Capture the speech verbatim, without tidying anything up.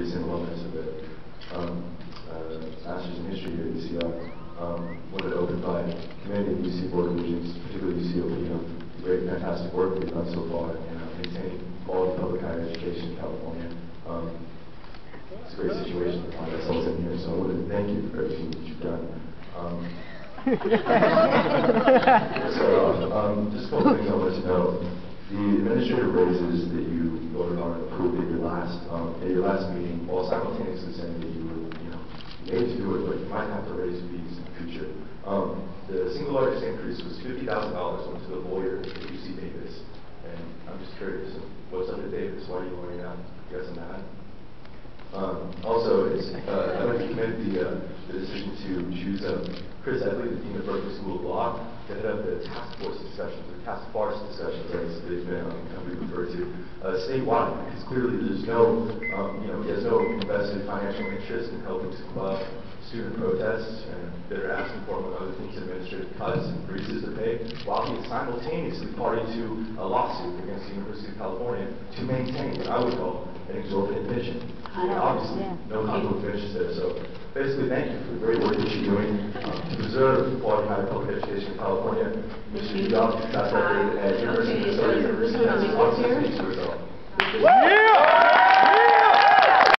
recent alumnus of the um, uh, Masters in History here at U C R. Um, wanted to open by commending the U C Board of Regents, particularly U C O P, on the great, fantastic work we've done so far in uh, maintaining quality public higher education in California. Um, it's a great situation to find ourselves in here, so I wanted to thank you for everything that you've done. Um, so, uh, um, just a couple things I wanted to know. The administrative raises that you voted on and approved at your last um, at your last meeting, while simultaneously saying that you were, you know, made to do it, but you might have to raise fees in the future. Um, the single largest increase was fifty thousand dollars went to the lawyer at U C Davis, and I'm just curious, what's up at Davis? Why are you lowering that? You guys are mad? Um, also, it's, uh, I'd like to commend the, uh, the decision to choose uh, Chris Edley, the Dean of Berkeley School of Law, to head up the task force discussions, or task force discussions, as they've been um, kind of referred to, uh, statewide, because clearly there's no, um, you know, he has no invested financial interest in helping to quell student protests, and they're asking for, among other things, administrative cuts and freezes to pay, while he is simultaneously party to a lawsuit against the University of California to maintain what I would call an exorbitant pension. Obviously, yeah. No conflict of interest there. So basically, thank you for the great work that you're doing um, to preserve quality higher public education in California. Mister Udall, track record at University of Minnesota University has obviously speaks for itself. Yeah!